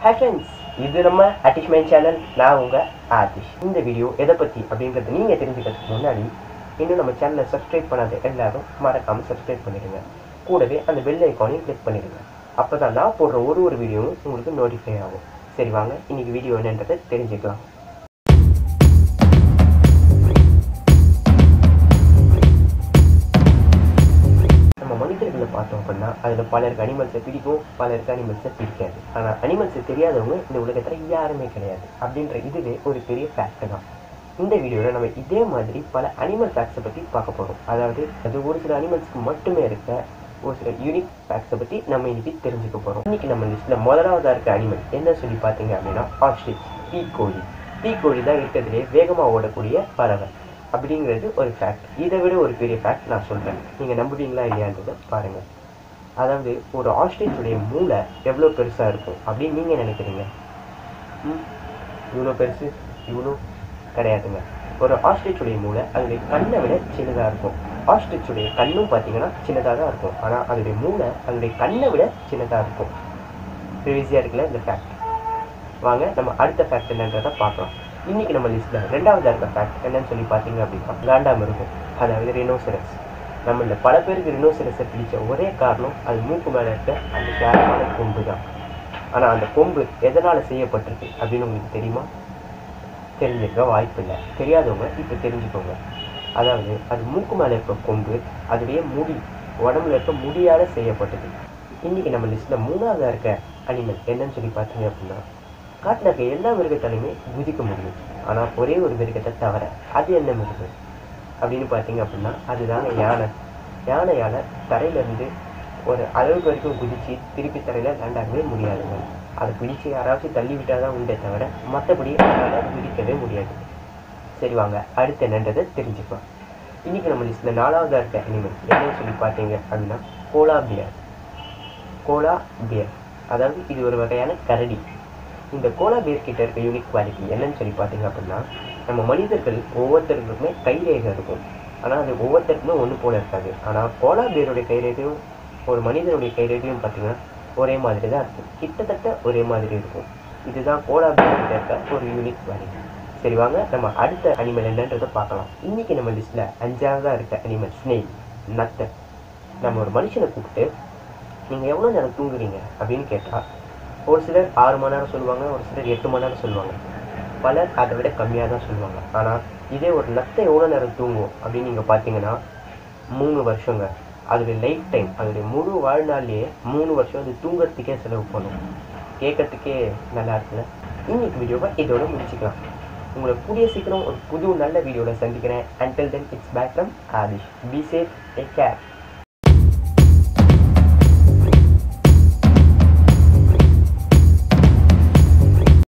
Hi friends, இது நம்ம Athismind channel. நான் உங்க ஆதிஷ். இந்த வீடியோ எதை பத்தி அப்படிங்கறது நீங்க தெரிஞ்சுக்கிறதுக்கு முன்னாடி இன்னும் நம்ம சேனலை சப்ஸ்கிரைப் பண்ணாத எல்லாரும் மறக்காம சப்ஸ்கிரைப் பண்ணிடுங்க. கூடவே அந்த பெல் ஐகானையும் கிளிக் பண்ணிடுங்க. அப்பதான் நான் போடுற ஒரு வீடியோவும் உங்களுக்கு நோட்டிஃபை ஆகும். சரி வாங்க இன்னைக்கு வீடியோ என்னன்றதை தெரிஞ்சுக்கலாம். மனிதர்களை பார்த்தோம் அப்படின்னா அதில் பலருக்கு அனிமல்ஸை பிடிக்கும், பலருக்கு அனிமல்ஸை பிடிக்காது. ஆனால் அனிமல்ஸை தெரியாதவங்க இந்த உலகத்தில் யாருமே கிடையாது அப்படின்ற இதுவே ஒரு பெரிய ஃபேக்ட் தான். இந்த வீடியோவில் நம்ம இதே மாதிரி பல அனிமல் ஃபேக்ட்ஸை பற்றி பார்க்க போகிறோம். அதாவது அது ஒரு சில அனிமல்ஸ்க்கு மட்டுமே இருக்க ஒரு சில யூனிக் ஃபேக்ட்ஸை பற்றி நம்ம இன்னைக்கு தெரிஞ்சுக்க போகிறோம். இன்னைக்கு நம்ம லிஸ்ட்டில் முதலாவதாக இருக்க அனிமல் என்ன சொல்லி பார்த்தீங்க அப்படின்னா ஆஸ்ட்ரிச், தீக்கோழி. தீக்கோழி தான் இருக்கிறதுலே வேகமாக ஓடக்கூடிய பறவை அப்படிங்கிறது ஒரு ஃபேக்ட். இதை விட ஒரு பெரிய ஃபேக்ட் நான் சொல்கிறேன், நீங்கள் நம்புவீங்களா இல்லையான்றதை பாருங்கள். அதாவது ஒரு ஆஸ்ட்ரிச்சுடைய மூளை எவ்வளோ பெருசாக இருக்கும் அப்படின்னு நீங்கள் நினைக்கிறீங்க? இவ்வளோ பெருசு இவ்வளோ கிடையாதுங்க. ஒரு ஆஸ்ட்ரிச்சுடைய மூளை அதனுடைய கண்ணை விட சின்னதாக இருக்கும். ஆஸ்ட்ரிச்சுடைய கண்ணும் பார்த்தீங்கன்னா சின்னதாக தான் இருக்கும், ஆனால் அதனுடைய மூளை அதனுடைய கண்ணை விட சின்னதாக இருக்கும். ஈஸியாக இருக்குல்ல இந்த ஃபேக்ட். வாங்க நம்ம அடுத்த ஃபேக்ட் என்னன்றதை பார்க்கலாம். இன்னைக்கு நம்ம லிஸ்ட்டில் ரெண்டாவது இருக்க ஃபேக்ட் என்னன்னு சொல்லி பார்த்தீங்க அப்படின்னா காண்டாமிருகம், அதாவது ரினோசரஸ். நம்மள பல பேருக்கு ரினோசரஸை பிடிச்ச ஒரே காரணம் அது மூக்கு மேலே இருக்க அந்த ஷேரான கொம்பு தான். ஆனால் அந்த கொம்பு எதனால் செய்யப்பட்டிருக்கு அப்படின்னு உங்களுக்கு தெரியுமா? தெரிஞ்சிருக்க வாய்ப்பு இல்லை. தெரியாதவங்க இப்போ தெரிஞ்சுக்கோங்க. அதாவது அது மூக்கு மேலே இருக்க கொம்பு அதுவே முடி, உடம்புல இருக்க முடியால் செய்யப்பட்டது. இன்னைக்கு நம்ம லிஸ்ட்டில் மூணாவதாக இருக்க அனிமல் என்னன்னு சொல்லி பார்த்தீங்க அப்படின்னா காட்டில் இருக்க எல்லா மிருகத்தாலையுமே குதிக்க முடியும், ஆனால் ஒரே ஒரு மிருகத்தை தவிர. அது என்ன மிருகம் அப்படின்னு பார்த்தீங்க அப்படின்னா அதுதாங்க யானை. யானையால் தரையிலேருந்து ஒரு அளவுக்கு வரைக்கும் குதித்து திருப்பி தரையில் லேண்டாகவே முடியாதுங்க. அதை பிடிச்சி யாராச்சும் தள்ளி விட்டால் தான் உண்டே தவிர மற்றபடி அதனால் குதிக்கவே முடியாது. சரி வாங்க அடுத்து என்னன்றதை தெரிஞ்சுக்கலாம். இன்றைக்கி நம்ம லிஸ்ட்டில் நாலாவதாக இருக்க அனிமல் என்னன்னு சொல்லி பார்த்தீங்க அப்படின்னா கோலா பியர். கோலா பியர் அதாவது இது ஒரு வகையான கரடி. இந்த கோலா பியர் கிட்ட இருக்க யூனிக் குவாலிட்டி என்னன்னு சொல்லி பார்த்தீங்க அப்படின்னா நம்ம மனிதர்கள் ஒவ்வொருத்தருக்குமே கைரேகை இருக்கும், ஆனால் அது ஒவ்வொருத்தருக்குமே ஒன்று போல இருக்காது. ஆனால் கோலா பியருடைய கைரேகையும் ஒரு மனிதனுடைய கைரேகையும் பார்த்தீங்கன்னா ஒரே மாதிரி தான் இருக்கும், கிட்டத்தட்ட ஒரே மாதிரி இருக்கும். இதுதான் கோலா பியர் கிட்ட இருக்க ஒரு யூனிக் குவாலிட்டி. சரி வாங்க நம்ம அடுத்த அனிமல் என்னன்றதை பார்க்கலாம். இன்றைக்கி நம்ம லிஸ்ட்டில் அஞ்சாவதாக இருக்க அனிமல் ஸ்னேக், நத்தை. நம்ம ஒரு மனுஷனை கூப்பிட்டு நீங்கள் எவ்வளோ நேரம் தூங்குறீங்க அப்படின்னு கேட்டால் ஒரு சிலர் 6 மணி நேரம் சொல்லுவாங்க, ஒரு சிலர் 8 மணி நேரம் சொல்லுவாங்க, பலர் அதை விட கம்மியாக தான் சொல்லுவாங்க. ஆனால் இதே ஒரு நத்தை எவ்வளோ நேரம் தூங்கும் அப்படின்னு நீங்கள் பார்த்தீங்கன்னா 3 வருஷங்க. அதோடைய லைஃப் டைம், அதோடைய முழு வாழ்நாள்லேயே 3 வருஷம் அது தூங்குறதுக்கே செலவு பண்ணும். கேட்கறதுக்கே நல்லா இருக்குல்ல. இன்னைக்கு வீடியோவை இதோட முடிச்சுக்கலாம். உங்களை கூடிய சீக்கிரம் ஒரு புது நல்ல வீடியோவில் சந்திக்கிறேன். Until then, it's back from Adish. Be safe, take care.